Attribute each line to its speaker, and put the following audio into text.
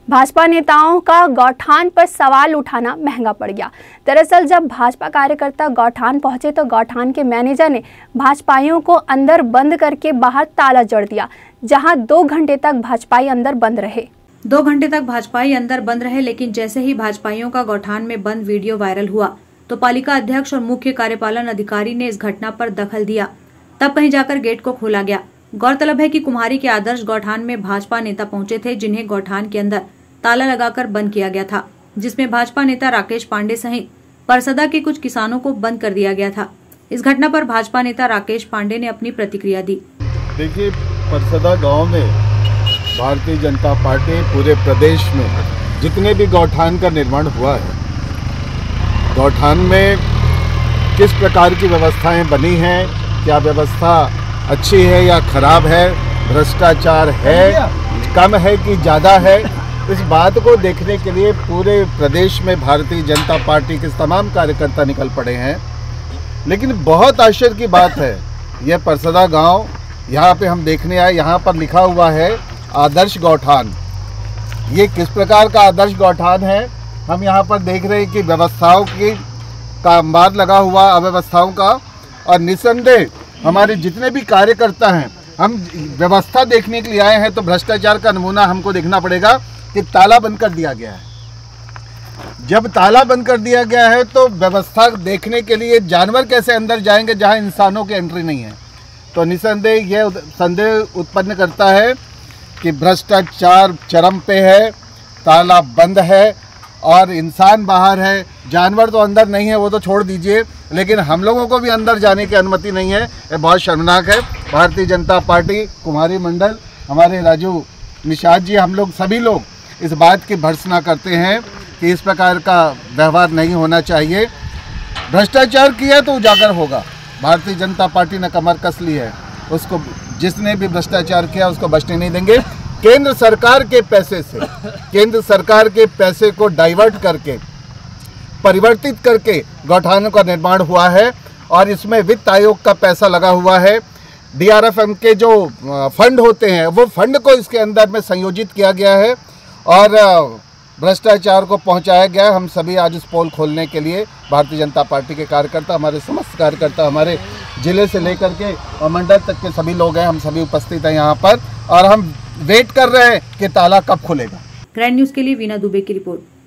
Speaker 1: भाजपा नेताओं का गौठान पर सवाल उठाना महंगा पड़ गया। दरअसल जब भाजपा कार्यकर्ता गौठान पहुंचे तो गौठान के मैनेजर ने भाजपाइयों को अंदर बंद करके बाहर ताला जड़ दिया, जहां 2 घंटे तक भाजपाई अंदर बंद रहे।
Speaker 2: 2 घंटे तक भाजपाई अंदर बंद रहे, लेकिन जैसे ही भाजपाइयों का गौठान में बंद वीडियो वायरल हुआ तो पालिका अध्यक्ष और मुख्य कार्यपालन अधिकारी ने इस घटना पर दखल दिया। तब कहीं जाकर गेट को खोला गया। गौरतलब है कि कुम्हारी के आदर्श गौठान में भाजपा नेता पहुंचे थे, जिन्हें गौठान के अंदर ताला लगाकर बंद किया गया था, जिसमें भाजपा नेता राकेश पांडे सहित परसदा के कुछ किसानों को बंद कर दिया गया था। इस घटना पर भाजपा नेता राकेश पांडे ने अपनी प्रतिक्रिया दी।
Speaker 3: देखिए, परसदा गांव में भारतीय जनता पार्टी पूरे प्रदेश में जितने भी गौठान का निर्माण हुआ है, गौठान में किस प्रकार की व्यवस्थाएं बनी हैं, क्या व्यवस्था अच्छी है या खराब है, भ्रष्टाचार है, कम है कि ज़्यादा है, इस बात को देखने के लिए पूरे प्रदेश में भारतीय जनता पार्टी के तमाम कार्यकर्ता निकल पड़े हैं। लेकिन बहुत आश्चर्य की बात है, यह परसदा गांव यहाँ पे हम देखने आए, यहाँ पर लिखा हुआ है आदर्श गौठान। ये किस प्रकार का आदर्श गौठान है? हम यहाँ पर देख रहे हैं कि व्यवस्थाओं की का अंबार लगा हुआ, अव्यवस्थाओं का, और निसंदेह हमारे जितने भी कार्यकर्ता हैं, हम व्यवस्था देखने के लिए आए हैं तो भ्रष्टाचार का नमूना हमको देखना पड़ेगा कि ताला बंद कर दिया गया है। जब ताला बंद कर दिया गया है तो व्यवस्था देखने के लिए जानवर कैसे अंदर जाएंगे जहां इंसानों की एंट्री नहीं है? तो निसंदेह यह संदेह उत्पन्न करता है कि भ्रष्टाचार चरम पे है, ताला बंद है और इंसान बाहर है, जानवर तो अंदर नहीं है, वो तो छोड़ दीजिए, लेकिन हम लोगों को भी अंदर जाने की अनुमति नहीं है। ये बहुत शर्मनाक है। भारतीय जनता पार्टी कुम्हारी मंडल, हमारे राजू निषाद जी, हम लोग सभी लोग इस बात की भर्त्सना करते हैं कि इस प्रकार का व्यवहार नहीं होना चाहिए। भ्रष्टाचार किया तो उजागर होगा। भारतीय जनता पार्टी ने कमर कस ली है, उसको जिसने भी भ्रष्टाचार किया उसको बचने नहीं देंगे। केंद्र सरकार के पैसे से, केंद्र सरकार के पैसे को डाइवर्ट करके, परिवर्तित करके गौठानों का निर्माण हुआ है और इसमें वित्त आयोग का पैसा लगा हुआ है। DRFM के जो फंड होते हैं वो फंड को इसके अंदर में संयोजित किया गया है और भ्रष्टाचार को पहुंचाया गया। हम सभी आज इस पोल खोलने के लिए भारतीय जनता पार्टी के कार्यकर्ता, हमारे समस्त कार्यकर्ता, हमारे जिले से लेकर के और मंडल तक के सभी लोग हैं, हम सभी उपस्थित हैं यहाँ पर और हम वेट कर रहे हैं कि ताला कब खुलेगा।
Speaker 2: ग्रैंड न्यूज के लिए वीना दुबे की रिपोर्ट।